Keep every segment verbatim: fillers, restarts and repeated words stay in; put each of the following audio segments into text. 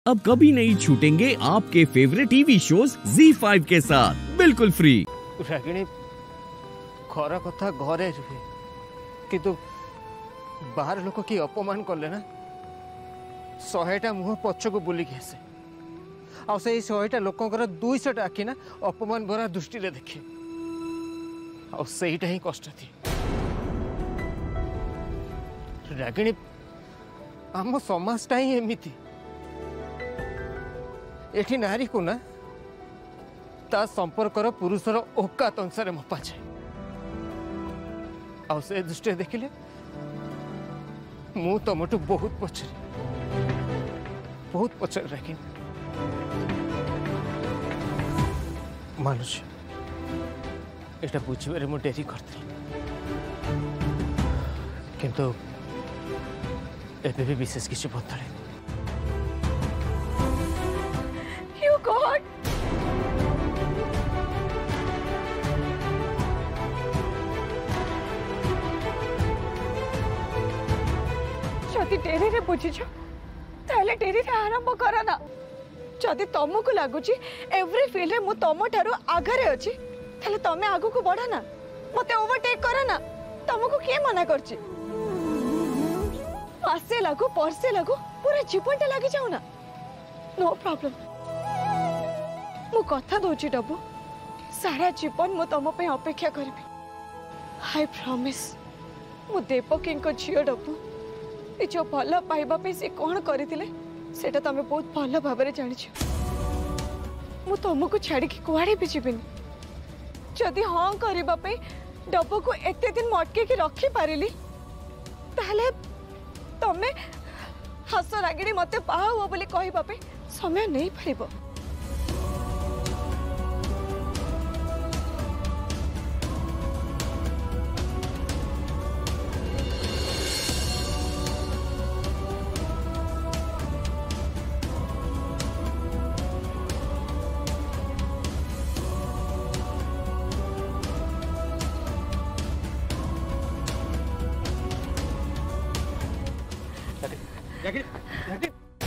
अब कभी नहीं छूटेंगे आपके favourite TV shows Zee five के साथ बिल्कुल फ्री। रागिणी घर कथा घरे रुहे किंतु बाहर लोक कि अपमान कले ना शहेटा मुह पछ को बुलिकी आसे आ से शहेटा लोकंकर दुईश आखि ना अपमान भरा दृष्टि देखे आ सेटा ही कष्ट थी। रागिणी आम समाजटा ही एमती एठी नारी को ना ता संपर्कर पुरुषर औकात अनुसार मपा जाए आ से दृष्टि देखिले मु तुमठू बहुत पछरे बहुत पछरे राखी मानुष एटा बुझे मु डेरी करती किंतु एबे भी विशेष किसी बदले God! जदि डेरी रे बुझीछ ताले डेरी रे आरंभ कर ना। जदि तुमको लगुच एवरी फील्ड रे मु तुम ठारू आगरे अछि ताले तमे आगु को बढ़ा ना मते ओवरटेक कर ना। तुमको के मना करछि आसे लागू परसे लागू पूरा जीवनटा लागि जाऊ ना। नो प्रॉब्लम मु कथा दोची डबू सारा जीवन मु तुम पे अपेक्षा करी। आई प्रॉमिस मु देवकी झील डबू ये जो भल पाइबा पे से कौन करथिले सेटा तमे बहुत भल भाव में जानिछ। मु तुमको छाड़ी की कुआड़े भी जीविनी। जदि हाँ करबा पे डबू को एते दिन मटके की रखी पारिली ताले तमे हस रागिणी मते पाओ बोली कहबा पे समय नहीं पारिबो। रागिणी रागिणी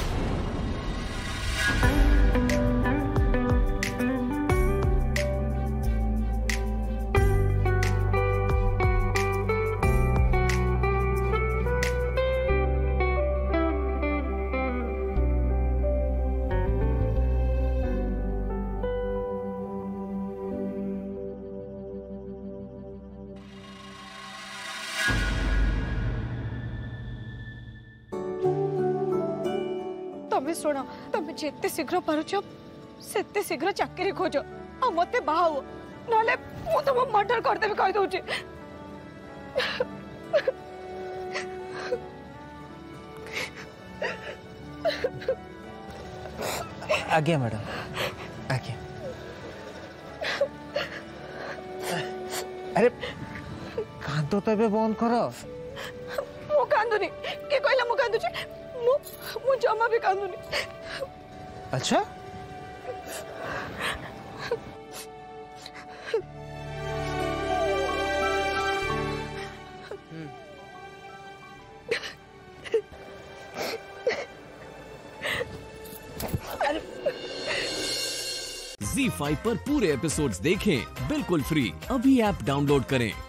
तमे सुनो तमे जेते शीघ्र पारुछ सेते शीघ्र चाकरी खोज आ मते बाहाओ नले मु तुम मर्डर कर देबे कहि दउची। आज्ञा मैडम आज्ञा। अरे कांदो तो बे बंद कर। मु कांदुनी के कहला मु कांदुची मु मु जमा भी कांदुनी। अच्छा ज़ी फाइव पर पूरे एपिसोड्स देखें बिल्कुल फ्री। अभी ऐप डाउनलोड करें।